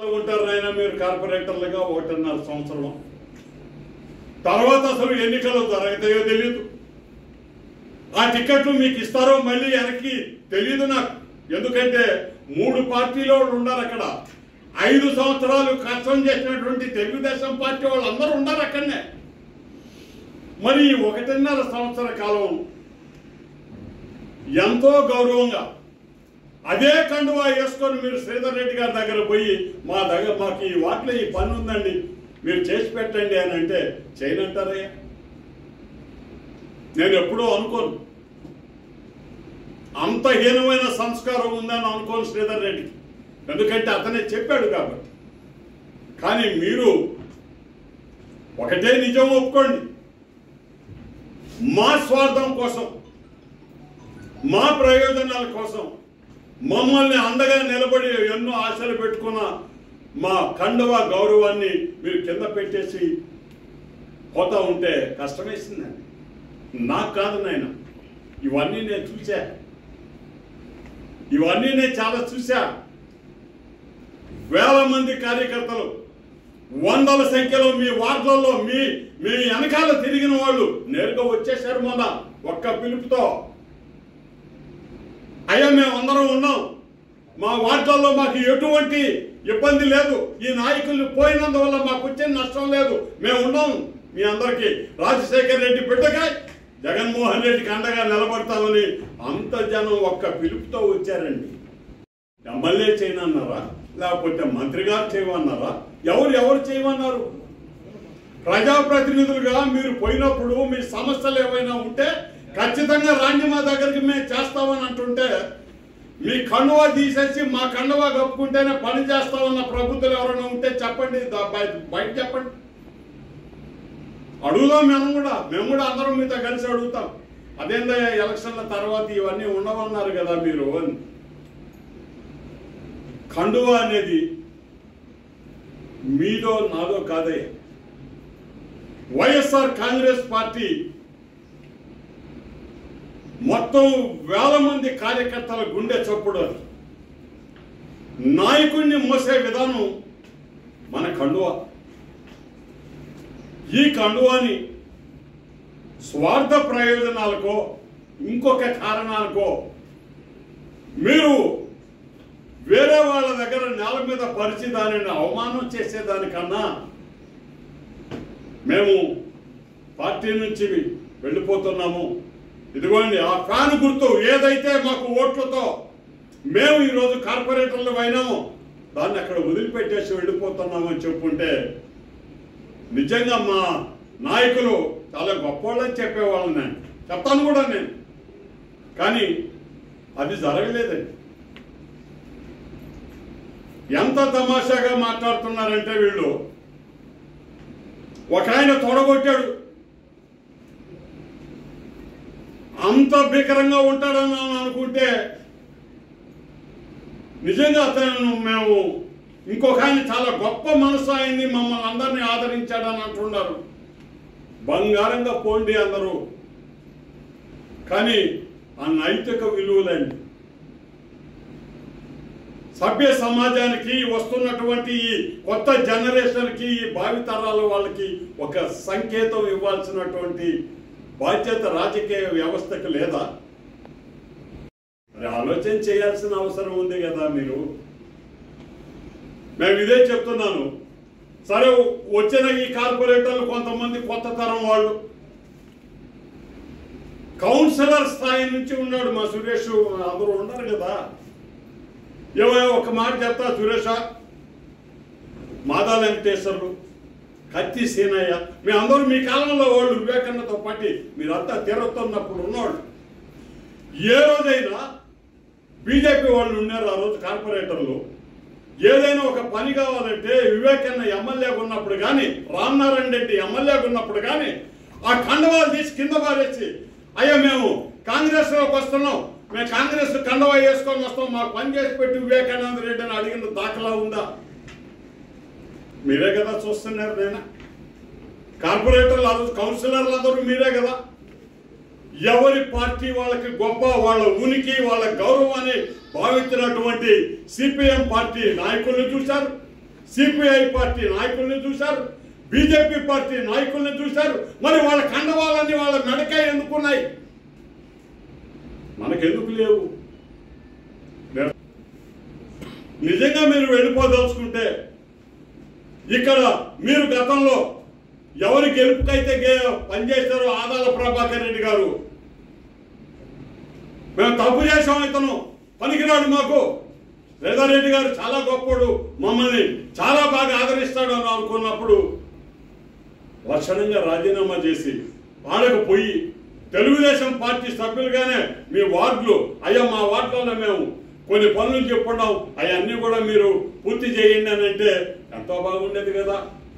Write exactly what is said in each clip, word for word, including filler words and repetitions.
ఉంటారు నాయన మీరు కార్పొరేటర్లుగా ఒకటిన్నర సంవత్సరం తర్వాత అసలు ఎన్నికలు జరుగుతాయో తెలియదు. ఆ టికెట్లు మీకు ఇస్తారో మళ్ళీ వెనక్కి తెలియదు నాకు. ఎందుకంటే మూడు పార్టీలో ఉన్నారు అక్కడ. ఐదు సంవత్సరాలు కష్టం చేసినటువంటి తెలుగుదేశం పార్టీ వాళ్ళు అందరూ ఉన్నారు అక్కడనే. మరి ఒకటిన్నర సంవత్సర కాలం ఎంతో గౌరవంగా అదే కండువా వేసుకొని మీరు శ్రీధర్ రెడ్డి గారి దగ్గర పోయి మా దగ్గర మాకు ఈ వాటిలో ఈ పని ఉందండి మీరు చేసి పెట్టండి అని అంటే చేయనంటారయ్యా? నేను ఎప్పుడూ అనుకోను, అంత హీనమైన సంస్కారం ఉందని అనుకోను శ్రీధర్ రెడ్డికి. ఎందుకంటే అతనే చెప్పాడు కాబట్టి. కానీ మీరు ఒకటే నిజం ఒప్పుకోండి, మా స్వార్థం కోసం మా ప్రయోజనాల కోసం మమ్మల్ని అండగా నిలబడి ఎన్నో ఆశలు పెట్టుకున్న మా కండువా గౌరవాన్ని మీరు కింద పెట్టేసి పోతా ఉంటే కష్టమేసిందండి. నాకు కాదు నాయన, ఇవన్నీ నేను చూసా, ఇవన్నీ నేను చాలా చూసా. వేల మంది కార్యకర్తలు వందల సంఖ్యలో మీ వార్డులలో మీ మీ వెనకాల తిరిగిన వాళ్ళు నేరుగా వచ్చేసారు మొన్న ఒక్క పిలుపుతో. అయ్యా మేము అందరం ఉన్నాం, మా వార్డులలో మాకు ఎటువంటి ఇబ్బంది లేదు, ఈ నాయకులు పోయినందువల్ల మాకు వచ్చిన నష్టం లేదు, మేము ఉన్నాం మీ అందరికీ, రాజశేఖర్ రెడ్డి బిడ్డగా జగన్మోహన్ రెడ్డికి అండగా నిలబడతామని అంత జనం ఒక్క పిలుపుతో వచ్చారండి. ఎమ్మెల్యే చేయనన్నారా, లేకపోతే మంత్రి గారు చేయమన్నారా, ఎవరు ఎవరు చేయమన్నారు? ప్రజాప్రతినిధులుగా మీరు పోయినప్పుడు మీ సమస్యలు ఏమైనా ఉంటే ఖచ్చితంగా రాండి మా దగ్గరికి మేము చేస్తామని అంటుంటే, మీ కండువా తీసేసి మా కండువా కప్పుకుంటేనే పని చేస్తామన్న ప్రభుత్వాలు ఎవరైనా ఉంటే చెప్పండి, బయట చెప్పండి, అడుగుదాం. మేము కూడా మేము కూడా అందరం మీతో కలిసి అడుగుతాం. అదేందా ఎలక్షన్ల తర్వాత ఇవన్నీ ఉండవన్నారు కదా మీరు అని. కండువా అనేది మీదో నాదో కాదయ్యా, వైఎస్ఆర్ కాంగ్రెస్ పార్టీ మొత్తం వేల మంది కార్యకర్తల గుండె చప్పుడు. అది నాయకుడిని మోసే విధానం మన కండువా. ఈ కండువాని స్వార్థ ప్రయోజనాలకో ఇంకొక కారణాలకో మీరు వేరే వాళ్ళ దగ్గర నేల మీద పరిచి దానిని అవమానం చేసేదానికన్నా మేము పార్టీ నుంచి వెళ్ళిపోతున్నాము, ఇదిగోండి ఆ ఫ్యాన్ గుర్తు ఏదైతే మాకు ఓట్లతో మేము ఈరోజు కార్పొరేటర్లు అయినామో దాన్ని అక్కడ వదిలిపెట్టేసి వెళ్ళిపోతున్నామని చెప్పుంటే నిజంగా మా నాయకులు చాలా గొప్పవాళ్ళని చెప్పేవాళ్ళని నేను చెప్తాను కూడా నేను. కానీ అది జరగలేదండి. ఎంత తమాషాగా మాట్లాడుతున్నారంటే వీళ్ళు, ఒక ఆయన తొడగొట్టాడు, అంత భీకరంగా ఉంటాడని అనుకుంటే నిజంగా అతను మేము ఇంకొక ఆయన చాలా గొప్ప మనసు అయింది, మమ్మల్ని అందరినీ ఆదరించాడని అంటున్నారు. బంగారంగా పోండి అందరూ, కానీ ఆ నైతిక విలువలండి సభ్య సమాజానికి వస్తున్నటువంటి ఈ కొత్త జనరేషన్కి ఈ భావితరాల వాళ్ళకి ఒక సంకేతం ఇవ్వాల్సినటువంటి బాధ్యత రాజకీయ వ్యవస్థకు లేదా? ఆలోచన చేయాల్సిన అవసరం ఉంది కదా మీరు. మేము ఇదే చెప్తున్నాను. సరే వచ్చిన ఈ కార్పొరేటర్లు కొంతమంది కొత్త తరం వాళ్ళు, కౌన్సిలర్ స్థాయి నుంచి ఉన్నాడు మా సురేష్, అందరూ ఉన్నారు కదా. ఏవో ఒక మాట చెప్తా, సురేష, మాదా వెంకటేశ్వర్లు, కత్తి సీనయ్య, మీ అందరూ మీ కాలంలో వాళ్ళు వివేకానందతో పాటు మీరంతా తిరుగుతున్నప్పుడు ఉన్నవాళ్ళు. ఏ రోజైనా బీజేపీ వాళ్ళు ఉన్నారు ఆ రోజు కార్పొరేటర్లు. ఏదైనా ఒక పని కావాలంటే వివేకానంద ఎమ్మెల్యేగా ఉన్నప్పుడు కానీ, రామనారాయణ రెడ్డి ఎమ్మెల్యేగా ఉన్నప్పుడు కానీ ఆ కండవాలు తీసి కింద పారేసి, అయ్యా మేము కాంగ్రెస్లోకి వస్తున్నాం, మేము కాంగ్రెస్ కండవా వేసుకొని వస్తాం, మాకు పని చేసి పెట్టి వివేకానంద రెడ్డి అని అడిగిన దాఖలా ఉందా? మీరే కదా చూస్తున్నారు. నేను కార్పొరేటర్లు ఆ రోజు కౌన్సిలర్లు అందరూ మీరే కదా. ఎవరి పార్టీ వాళ్ళకి గొప్ప, వాళ్ళ ఉనికి, వాళ్ళ గౌరవాన్ని భావించినటువంటి సిపిఎం పార్టీ నాయకుల్ని చూశారు, సిపిఐ పార్టీ నాయకుల్ని చూశారు, బీజేపీ పార్టీ నాయకుల్ని చూశారు. మరి వాళ్ళ కండవాళ్ళని వాళ్ళ మెడకాయ ఎందుకున్నాయి, మనకెందుకు లేవు? నిజంగా మీరు వెళ్ళిపోదలుచుకుంటే ఇక్కడ మీరు గతంలో ఎవరి గెలుపుకైతే పనిచేస్తారో ఆదాల ప్రభాకర్ రెడ్డి గారు, మేము తప్పు చేసాం, ఇతను పనికిరాడు మాకు, రేదారెడ్డి గారు చాలా గొప్పడు, మమ్మల్ని చాలా బాగా ఆదరిస్తాడు అని అనుకున్నప్పుడు లక్షణంగా రాజీనామా చేసి వాళ్ళకు పోయి తెలుగుదేశం పార్టీ సభ్యులుగానే మీ వార్డులు, అయ్యా మా వార్డులలో మేము కొన్ని పనులు చెప్పుకున్నాం, అవన్నీ కూడా మీరు పూర్తి చేయండి అని అంటే ఎంతో బాగుండేది కదా.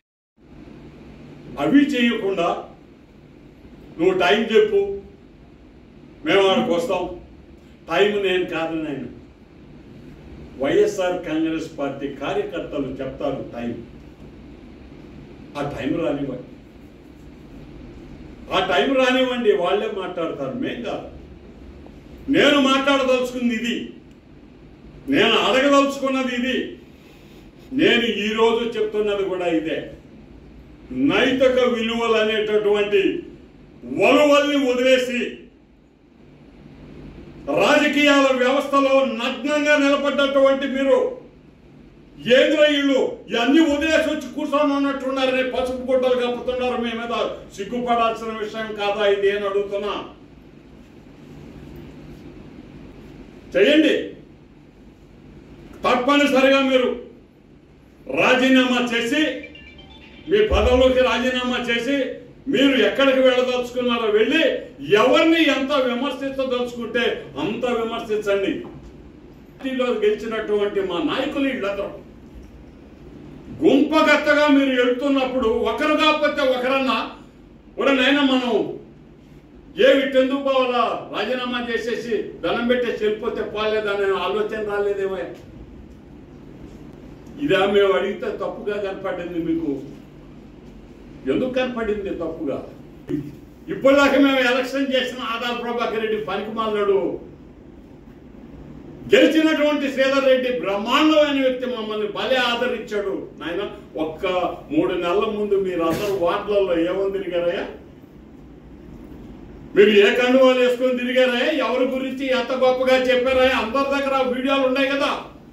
అవి చేయకుండా నువ్వు టైం చెప్పు, మేము ఆడికి వస్తాం. టైం నేను కాదు, నేను వైఎస్ఆర్ కాంగ్రెస్ పార్టీ కార్యకర్తలు చెప్తారు టైం. ఆ టైం రానివ్వండి, ఆ టైం రానివ్వండి, వాళ్ళే మాట్లాడతారు, మేం కాదు. నేను మాట్లాడదలుచుకుంది ఇది, నేను అడగదలుచుకున్నది ఇది, నేను ఈరోజు చెప్తున్నది కూడా ఇదే. నైతిక విలువలు అనేటటువంటి వలువల్ని వదిలేసి రాజకీయాల వ్యవస్థలో నగ్నంగా నిలబడ్డటువంటి మీరు ఏంద్ర ఇళ్ళు ఇవన్నీ వదిలేసి వచ్చి కూర్చోమన్నట్టున్నారని పసుపు గుడ్డలు కప్పుతున్నారు. మీ మీద సిగ్గుపడాల్సిన విషయం కాదా ఇది అని అడుగుతున్నా. చేయండి, తప్పనిసరిగా మీరు రాజీనామా చేసి మీ పదవులోకి రాజీనామా చేసి మీరు ఎక్కడికి వెళ్ళదలుచుకున్నారో వెళ్ళి ఎవరిని ఎంత విమర్శించదలుచుకుంటే అంత విమర్శించండి. పార్టీలో గెలిచినటువంటి మా నాయకులు వీళ్ళందరూ గుంపగత్తగా మీరు వెళ్తున్నప్పుడు ఒకరు కాకపోతే ఒకరన్నా కూడా నైనా మనం ఏ విట్టెందుకు పోవాలా, రాజీనామా చేసేసి దండం పెట్టేసి వెళ్ళిపోతే పోలేదనే ఆలోచన రాలేదేమో. ఇదా మేము అడిగితే తప్పుగా కనపడింది మీకు. ఎందుకు కనపడింది తప్పుగా? ఇప్పటిదాకా మేము ఎలక్షన్ చేసిన ఆదాల ప్రభాకర్ రెడ్డి పనికిమాలాడు, గెలిచినటువంటి శ్రీధర్ రెడ్డి బ్రహ్మాండమైన వ్యక్తి, మమ్మల్ని భలే ఆదరించాడు. నాయన ఒక్క మూడు నెలల ముందు మీరు అందరూ వార్డులలో ఏమని తిరిగారయ్యా, మీరు ఏ కండువాలు వేసుకొని తిరిగారయ్యా, ఎవరి గురించి ఎంత గొప్పగా చెప్పారయ్యా, అందరి దగ్గర వీడియోలు ఉన్నాయి కదా.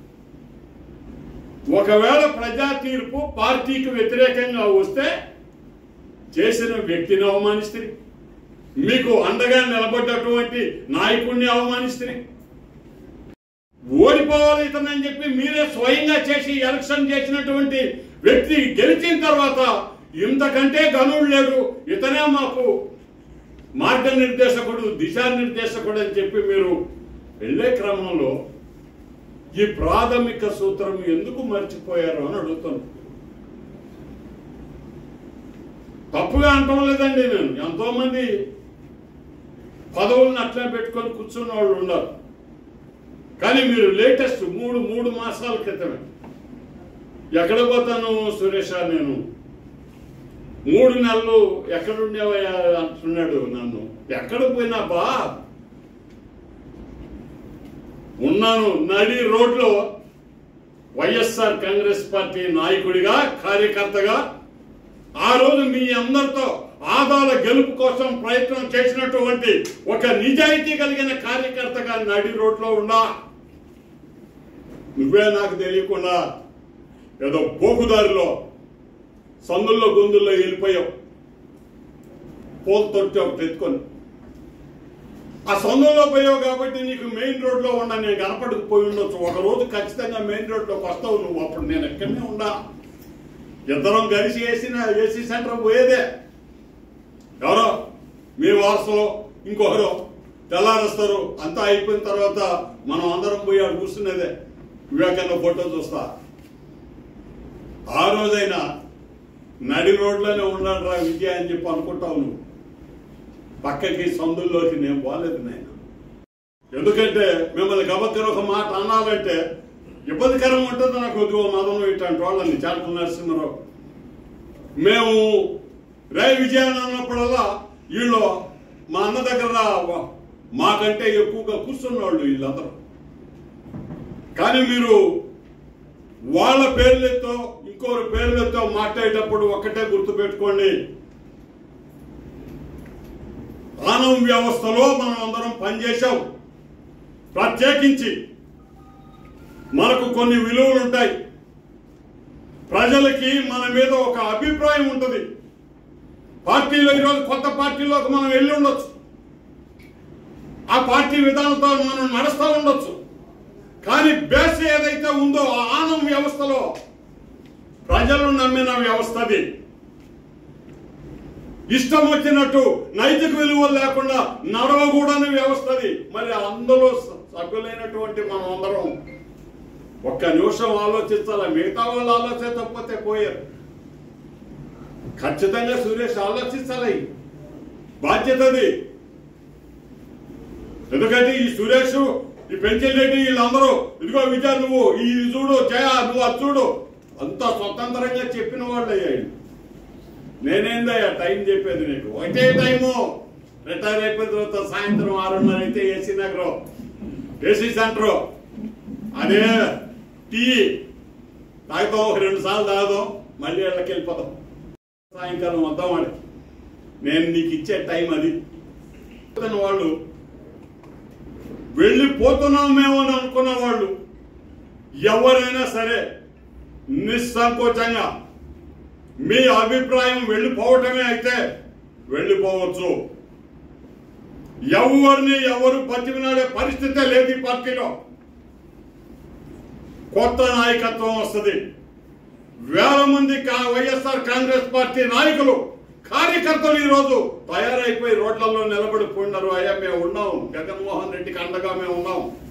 ఒకవేళ ప్రజా తీర్పు పార్టీకి వ్యతిరేకంగా వస్తే చేసిన వ్యక్తిని అవమానిస్తే, మీకు అండగా నిలబడ్డటువంటి నాయకుడిని అవమానిస్తే, ఓడిపోవాలి ఇతనని చెప్పి మీరే స్వయంగా చేసి ఎలక్షన్ చేసినటువంటి వ్యక్తి గెలిచిన తర్వాత ఇంతకంటే గనుడు లేడు, ఇతనే మాకు మార్గనిర్దేశకుడు, దిశానిర్దేశకుడు అని చెప్పి మీరు వెళ్ళే క్రమంలో ఈ ప్రాథమిక సూత్రం ఎందుకు మర్చిపోయారు అని అడుగుతాను. తప్పుగా అంటం లేదండి, నేను ఎంతో మంది పదవులను అట్లా పెట్టుకొని కూర్చున్న వాళ్ళు ఉన్నారు. కానీ మీరు లేటెస్ట్ మూడు మూడు మాసాల క్రితమే ఎక్కడ పోతాను సురేష, నేను మూడు నెలలు ఎక్కడుండేవయ్యా అంటున్నాడు నన్ను. ఎక్కడ పోయినా బా ఉన్నాను, నడి రోడ్లో వైఎస్ఆర్ కాంగ్రెస్ పార్టీ నాయకుడిగా, కార్యకర్తగా. ఆ రోజు మీ అందరితో ఆదాల గెలుపు కోసం ప్రయత్నం చేసినటువంటి ఒక నిజాయితీ కలిగిన కార్యకర్తగా నడి రోడ్లో ఉన్నా. నువ్వే నాకు తెలియకుండా ఏదో పోకుదారిలో సందుల్లో గొంతుల్లో వెళ్ళిపోయావు, పోల్ తొట్టి ఒకటి ఎత్తుకొని. ఆ సందుల్లో పోయావు కాబట్టి నీకు మెయిన్ రోడ్లో ఉన్నా, నేను కనపడకపోయి ఉండొచ్చు. ఒకరోజు ఖచ్చితంగా మెయిన్ రోడ్లోకి వస్తావు నువ్వు, అప్పుడు నేను ఎక్కడనే ఉన్నా. ఇద్దరం కలిసి వేసిన ఏసీ సెంటర్ పోయేదే. ఎవరో మీ వారసులో ఇంకొకరు తెల్లారేస్తారు, అంతా అయిపోయిన తర్వాత మనం అందరం పోయి ఆడు కూర్చునేదే. వివేకానంద ఫోటో చూస్తా. ఆ రోజైనా నడి రోడ్లోనే ఉన్నాడు రా విజయ అని చెప్పి అనుకుంటావు నువ్వు. పక్కకి సందుల్లోకి నేను పోలేదు నాయన. ఎందుకంటే మిమ్మల్ని గబక్కర ఒక మాట అనాలంటే ఇబ్బందికరంగా ఉంటుంది నాకు. కొద్దిగా మదనం ఇట్లాంటి వాళ్ళని చాటల నరసింహారావు మేము రే విజయాన్ని అన్నప్పుడల్లా వీళ్ళు మా అన్న దగ్గర మాకంటే ఎక్కువగా కూర్చున్న వాళ్ళు వీళ్ళందరూ. కానీ మీరు వాళ్ళ పేర్లతో ఇంకొకరి పేర్లతో మాట్లాడేటప్పుడు ఒక్కటే గుర్తుపెట్టుకోండి, ఆనం వ్యవస్థలో మనం అందరం పనిచేశాం. ప్రత్యేకించి మనకు కొన్ని విలువలు ఉంటాయి. ప్రజలకి మన మీద ఒక అభిప్రాయం ఉంటుంది. పార్టీలో ఈరోజు కొత్త పార్టీలోకి మనం వెళ్ళి ఉండొచ్చు, ఆ పార్టీ విధానంతో మనం నడుస్తూ ఉండొచ్చు. కానీ బేస్ ఏదైతే ఉందో ఆ ఆనం వ్యవస్థలో ప్రజలు నమ్మిన వ్యవస్థది. ఇష్టం వచ్చినట్టు నైతిక విలువలు లేకుండా నడవకూడని వ్యవస్థది. మరి అందులో సభ్యులైనటువంటి మనం అందరం ఒక్క నిమిషం ఆలోచించాలి. మిగతా వాళ్ళు ఆలోచించకపోతే పోయారు. ఖచ్చితంగా సురేష్ ఆలోచించాలి, బాధ్యతది. ఎందుకంటే ఈ సురేష్, ఈ పెంచెల్రెడ్డి వీళ్ళందరూ ఇదిగో విజయ్ నువ్వు ఇది చూడు, జయ నువ్వు అది చూడు, అంతా స్వతంత్రంగా చెప్పిన వాళ్ళు అయ్యాయి. నేనేందయ్యా టైం చెప్పేది నీకు? ఒకటే టైము. రిటైర్ అయిపోయిన తర్వాత సాయంత్రం ఆరున్నర అయితే ఏసీ నగరం, ఏసీ సెంటర్, అదే టీ తాగుతాం, ఒక రెండు సార్లు తాగుదాం, మళ్ళీ ఇళ్ళకి వెళ్ళిపోతాం. సాయంకాలం వద్దాం వాడి. నేను నీకు ఇచ్చే టైం అది. వాళ్ళు వెళ్ళిపోతున్నాం మేము అని అనుకున్న వాళ్ళు ఎవరైనా సరే నిస్సంకోచంగా మీ అభిప్రాయం వెళ్ళిపోవటమే అయితే వెళ్ళిపోవచ్చు. ఎవరిని ఎవరు బతికినాడే పరిస్థితే లేదు ఈ పార్టీలో. కొత్త నాయకత్వం వస్తుంది. వేల మంది వైఎస్ఆర్ కాంగ్రెస్ పార్టీ నాయకులు, కార్యకర్తలు ఈరోజు తయారైపోయి రోడ్లలో నిలబడిపోయినారు. అయ్యా మేము ఉన్నాం, జగన్మోహన్ రెడ్డికి అండగా మేము ఉన్నాం.